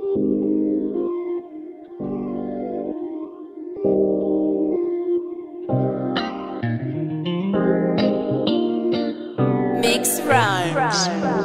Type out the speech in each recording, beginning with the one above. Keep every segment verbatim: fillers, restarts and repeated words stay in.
Mix rhymes.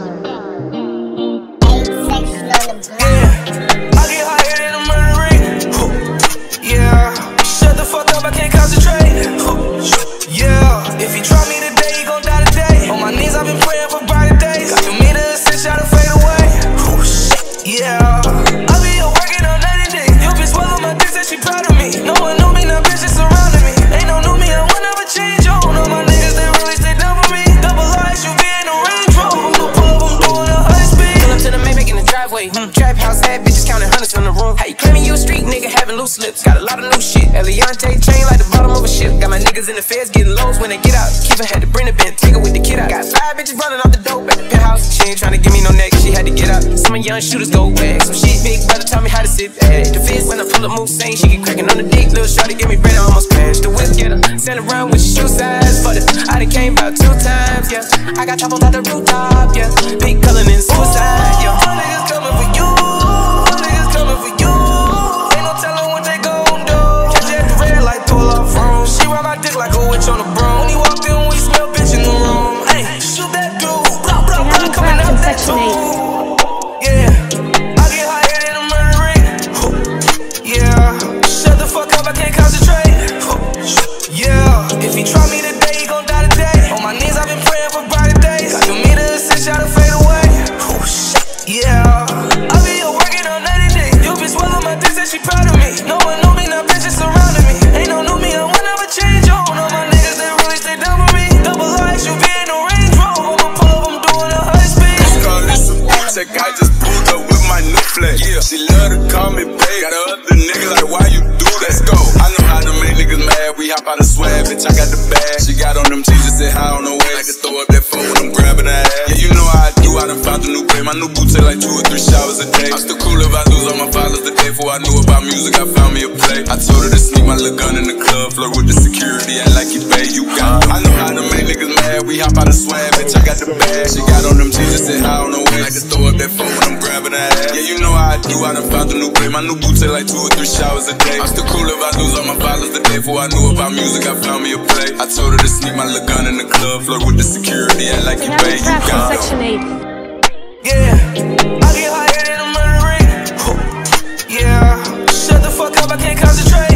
Trap house, had bitches counting hundreds in the room. How you claiming you a street nigga having loose lips? Got a lot of new shit. Eliante chain like the bottom of a ship. Got my niggas in the feds getting lows when they get out. Kiefer had to bring the bent, take her with the kid out. Got five bitches running off the dope at the penthouse. She ain't tryna give me no neck, she had to get out. Some of young shooters go wag. Some shit, big brother taught me how to sit back. The fist when I pull up, move sane, she get cracking on the dick. Little shorty give me bread, I almost crashed. The whip get her, send around with shoe size. But I done came about two times, yeah. I got trouble out the rooftop, yeah. Big cullin' and suicide, yeah. All niggas coming for you. Coming for you, ain't no telling what they gon' do. Catch you at the red light, pull off room. She ride my dick like a witch on a broom. When he walked in, we smell bitch in the room. Hey, shoot that dude, blah blah blah, coming out that tube. Yeah, I get higher than a murder rate. Yeah, shut the fuck up, I can't concentrate. Yeah, if he try me today, he gon' die today. On my knees, I've been praying for brighter days. Got the meter assist, y'all to fade away. Yeah. She proud of me. No one knew me, now bitches surrounding me. Ain't no new me, I will never change on. All my niggas, they really stay down for me. Double R S U V, ain't no Range Rover. I'ma pull up, I'm doing a high speed. Let's call this a boot check, I just pulled up with my new flag. Yeah, she love to call me babe. Got a other nigga like, why you do that? Let's go. I know how to make niggas mad. We hop out of swag, bitch, I got the bag. She got on them G's, just said hi on the way. I can throw up that phone when I'm grabbing her ass. Yeah, you know how I do, I done found a new play. My new boots take like two or three showers a day. I'm still cool if I lose all my followers the day before I knew about music, I found me a play. I told her to sneak my little gun in the club, flirt with the security, act like you pay, you got it. I know how to make niggas mad, we hop out of swag, bitch, I got the bag. She got on them G's, just said hi on the way. I can throw up that phone when I'm grabbing her ass. Yeah, you know how I do, I done found a new play. My new boots take like two or three showers a day. I'm still cool if I lose all my followers the day before I knew about music, I found me a play. I told her to sneak my little gun in the club, flirt with the security, act like you pay, you got it. Section eight. Yeah, I get higher than a murder rate. Yeah, shut the fuck up, I can't concentrate.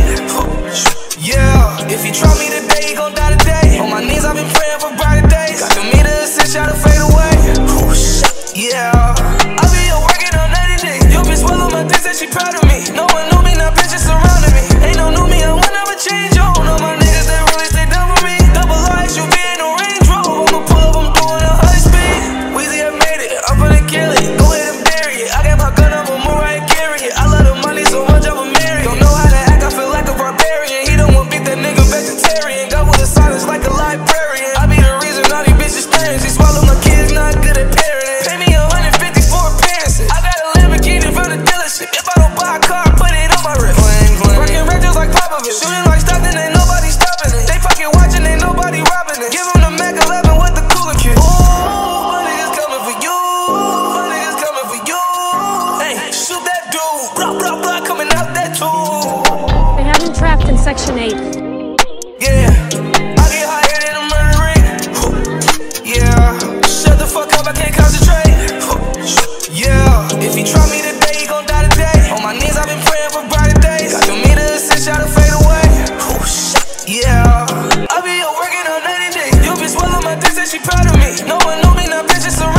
Yeah, if he try me today, he gon' die today. On my knees, I've been praying for brighter days. Got the meter assist, y'all to fade away. Yeah, I be here working on ninety. Yo, bitch, swallow my dick, said she proud of me. No one knew me, now bitches surrounding me. Ain't no new me, I will never change on. All my niggas, they really stay down for me. Double R S U V, ain't no Range Rover. I'ma pull up, I'm doing a high speed. Weezy, I made it, I'm gonna kill it. Go ahead and bury it. I got my gun up, I'm Mariah Carey. I love the money so much, I'ma marry it. Don't know how to act, I feel like a barbarian. He don't want beat that nigga vegetarian. Got with the silence like a librarian. I be the reason all these bitches parents. He swallow my kids, not good at parenting. Pay me a hundred fifty for appearances. I got a Lamborghini from the dealership. If I don't buy a car, put it on my wrist. Working rectors like Popovich. Shooting like Stockton, ain't nobody stopping it. They fucking watching, ain't nobody robbing it. Give them the Mac eleven with the cooler kit. Ooh, my niggas coming for you. My niggas coming for you. Hey, shoot that dude. Blah, blah, blah, coming out that tube. They have him trapped in Section eight. Yeah, I get higher than a murder rate. Yeah, shut the fuck up, I can't concentrate. Yeah, if he try me today, he gon' die today. On my knees, I've been praying for brighter days. Got the meter assist, y'all to fade away. Yeah, I be here working on ninety days. Yo, bitch, swallow my dick, said she proud of me. No one knew me, now bitches surrounding me.